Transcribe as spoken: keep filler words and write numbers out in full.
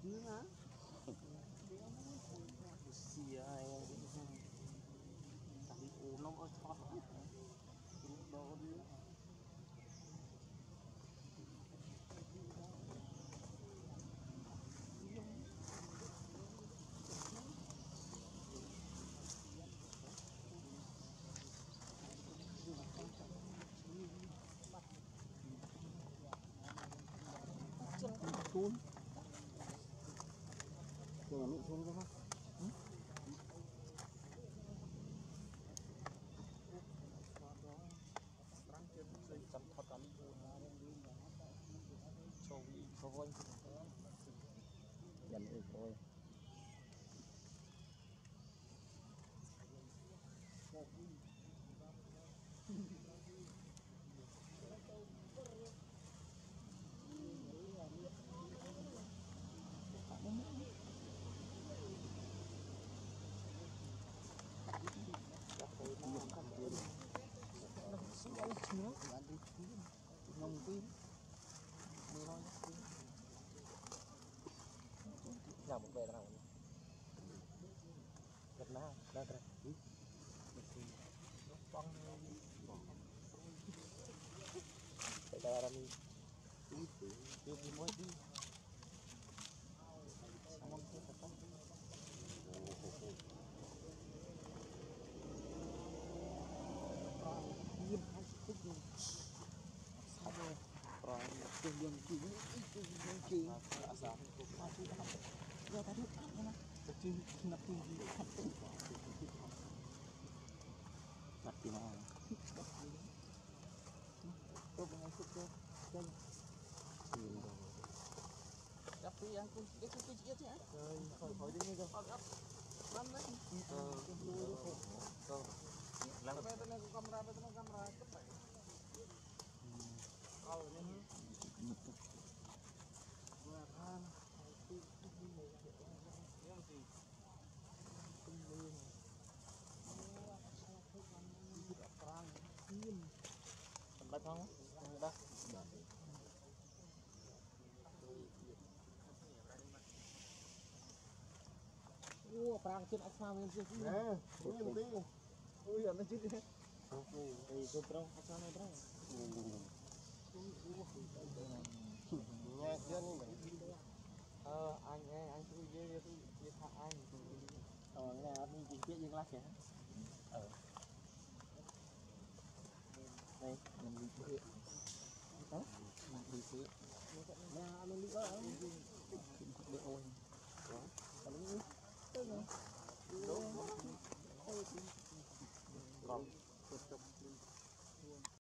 chứ hả xì ai tao đi ôm nó ở thoát đó đi cuốn cho nó xuống cái mắt chăm thoát cắn cho vị cho voi dần được thôi nông pin làm một bè nào Việt Nam đây đây băng đây đây là mi đi đi mới đi sang năm thế thật nghiêm hai phút rồi sao rồi rồi từng đường chỉ từng đường chỉ à sao mà chú đã giờ ta được ăn nha cái chi nắp chi gì thật đấy nắp gì nào tôi vừa ngày phút rồi đây gặp đi ăn cũng cái cái cái gì hết rồi khỏi khỏi đi ngay rồi lắm đấy ờ ờ làm cái bên này có camera bên này camera cấp bảy ờ nên vừa than Bác không? Đó. Ủa, prang trên ác sao bên kia nè, nhìn đi. Ui, nó chết đi. Thì tôi prang ác sao này prang. Nghe chưa đi mình. Ờ, anh nghe anh tôi về tôi về thả anh. Ờ, cái này mình chỉ biết những lát kìa. Ờ. Đây, mình đi bự. Hả? Mình đi bự. Nhà mình đi ở. Bự ôi. Đó. Còn nó tức rồi. Đúng. Còn.